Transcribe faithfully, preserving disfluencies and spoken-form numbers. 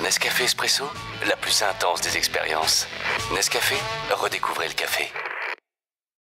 Nescafe Espresso, la plus intense des expériences. Nescafé, redécouvrez le café.